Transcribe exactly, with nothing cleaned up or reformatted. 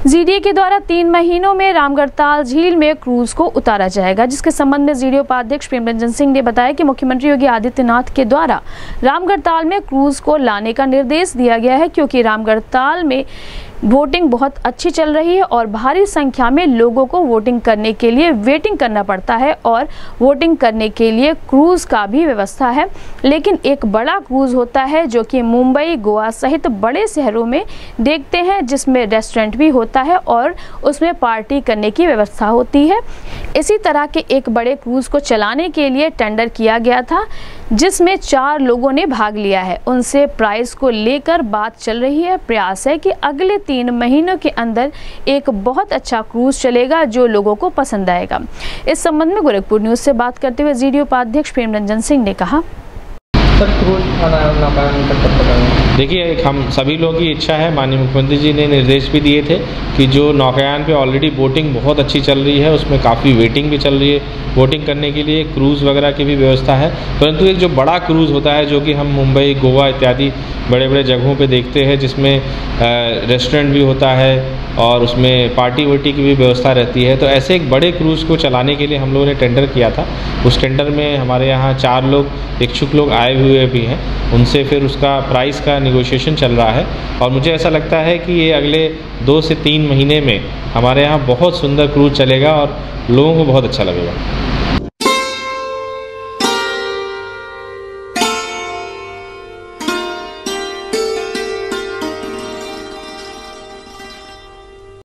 GDA के द्वारा तीन महीनों में रामगढ़ताल झील में क्रूज को उतारा जाएगा, जिसके संबंध में जीडीए उपाध्यक्ष प्रेमरंजन सिंह ने बताया कि मुख्यमंत्री योगी आदित्यनाथ के द्वारा रामगढ़ताल में क्रूज को लाने का निर्देश दिया गया है, क्योंकि रामगढ़ताल में वोटिंग बहुत अच्छी चल रही है और भारी संख्या में लोगों को वोटिंग करने के लिए वेटिंग करना पड़ता है और वोटिंग करने के लिए क्रूज का भी व्यवस्था है। लेकिन एक बड़ा क्रूज होता है जो कि मुंबई, गोवा सहित बड़े शहरों में देखते हैं, जिसमें रेस्टोरेंट भी होता है और उसमें पार्टी करने की व्यवस्था होती है। इसी तरह के एक बड़े क्रूज को चलाने के लिए टेंडर किया गया था, जिसमें चार लोगों ने भाग लिया है। उनसे प्राइस को लेकर बात चल रही है। प्रयास है कि अगले तीन महीनों के अंदर एक बहुत अच्छा क्रूज चलेगा जो लोगों को पसंद आएगा। इस संबंध में गोरखपुर न्यूज से बात करते हुए जीडीए उपाध्यक्ष प्रेमरंजन सिंह ने कहा, देखिए, एक हम सभी लोगों की इच्छा है, माननीय मुख्यमंत्री जी ने निर्देश भी दिए थे कि जो नौकायान पे ऑलरेडी बोटिंग बहुत अच्छी चल रही है, उसमें काफ़ी वेटिंग भी चल रही है, बोटिंग करने के लिए क्रूज़ वगैरह की भी व्यवस्था है। परंतु एक जो बड़ा क्रूज़ होता है जो कि हम मुंबई, गोवा इत्यादि बड़े बड़े जगहों पे देखते हैं, जिसमें रेस्टोरेंट भी होता है और उसमें पार्टी वार्टी की भी व्यवस्था रहती है, तो ऐसे एक बड़े क्रूज़ को चलाने के लिए हम लोगों ने टेंडर किया था। उस टेंडर में हमारे यहाँ चार लोग इच्छुक लोग आए हुए भी हैं, उनसे फिर उसका प्राइस का निगोशिएशन चल रहा है और मुझे ऐसा लगता है कि ये अगले दो से तीन महीने में हमारे यहाँ बहुत सुंदर क्रूज़ चलेगा और लोगों को बहुत अच्छा लगेगा।